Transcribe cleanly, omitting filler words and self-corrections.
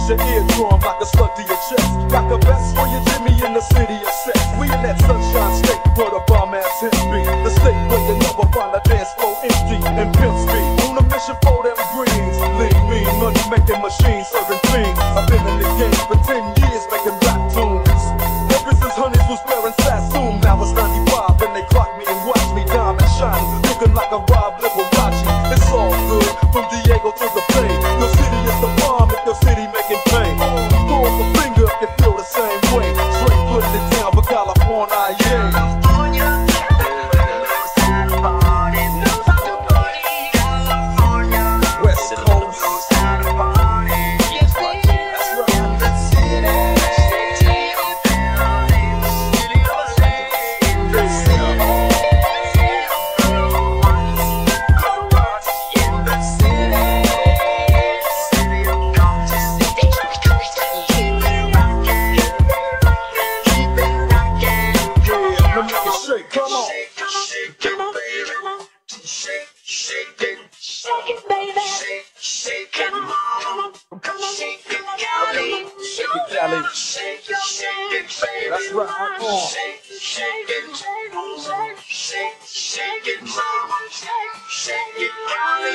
your eardrum like a slug to your chest. Got the best for your Jimmy in the city of sex. We in that sunshine state where the bomb ass hits be. The state where you never find a dance floor empty and pimp speed. On a mission for them greens. Lean, mean, money making machines serving fiends. I've been in the game for 10 years making rap tunes. Ever since Honeys was wearing Sassoon. Now it's 95 and they clock me and watch me diamond shining, looking like a Rob Liberace. It's all good from Diego to the Bay. Your city is the bomb if your city making pain. Throw up a finger if you feel the same way. Straight putting it down for California, yeah. That's right, I'm on. Shake it, mama, shake it,